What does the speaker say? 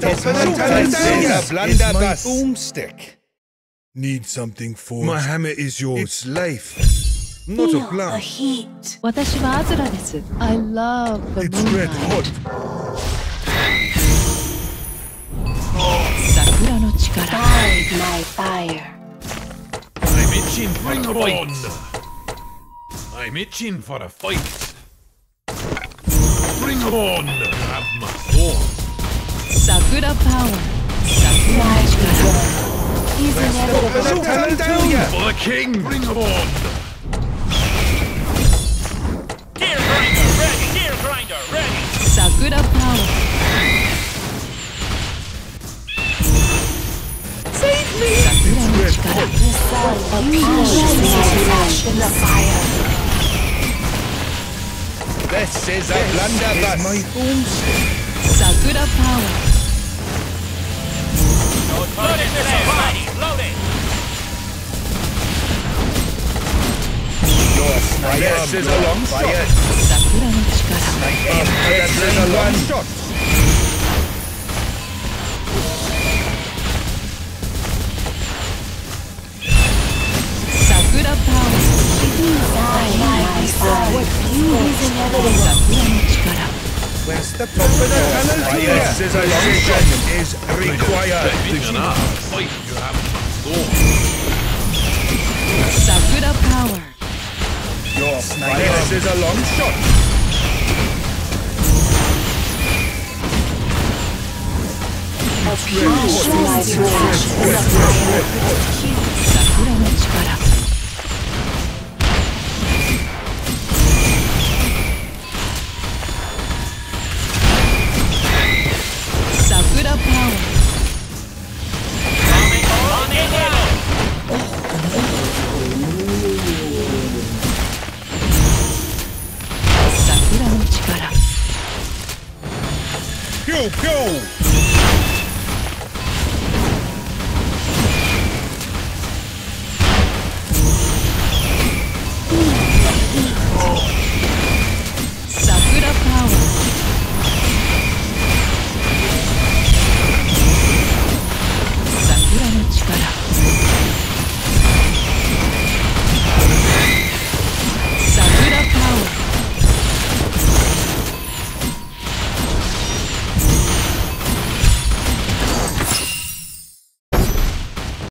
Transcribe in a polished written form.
top of the blunderbuss. Boomstick. Need something for My hammer is yours. It's life, not a glove. 私はアズラです。I love the It's red moonlight. hot. 桜の力。 Guide my fire. I'm itching for a fight. I'm itching for a fight. Bring it on. Have my sword. 桜パワー。桜の力。 He's inevitable. For the king. Bring it on. Gear grinder ready! Gear grinder ready! 桜パワー。 Save me! 桜の力。 The sun appears flash in the fire. This is a blunderbuss. My boomstick. 桜パワー。 Load it ready! Load it! Your sniper is a long shot. 桜の力。 This is a long shot. 桜パワー。 Guide my fire. He's inevitable. 桜の力。 Where's the top of the tunnel here? This is a long shot. Is required. Big enough. Fight. You have my sword. 桜パワー。 Your sniper is a long shot. Appears flash in the fire. 桜の力。 桜パワー。 On it yellow! 桜の力。 Pew pew.